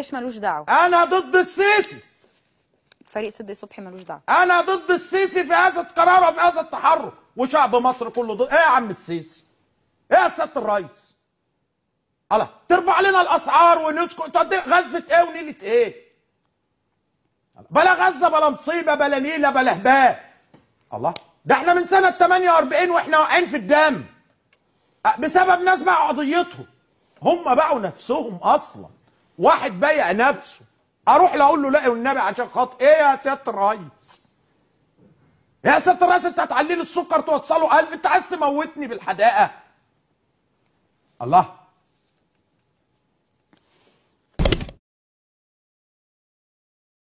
الجيش ملوش دعوه. انا ضد السيسي. فريق صدق صبحي ملوش دعوه. انا ضد السيسي في هذا القرار وفي هذا التحرك، وشعب مصر كله ضد. ايه يا عم السيسي؟ ايه يا سياده الرئيس؟ الله، ترفع لنا الاسعار ونسكت. غزه ايه ونيله ايه؟ بلا غزه بلا مصيبه بلا نيله بلا هباب. الله، ده احنا من سنه 48 واحنا واقعين في الدم بسبب ناس باعوا قضيتهم. هم باعوا نفسهم اصلا. واحد بايع نفسه اروح له اقول له لا والنبي عشان خاطر ايه يا سياده الرئيس؟ يا سياده الرئيس انت هتعلي لي السكر توصله قلب؟ انت عايز تموتني بالحداقه؟ الله،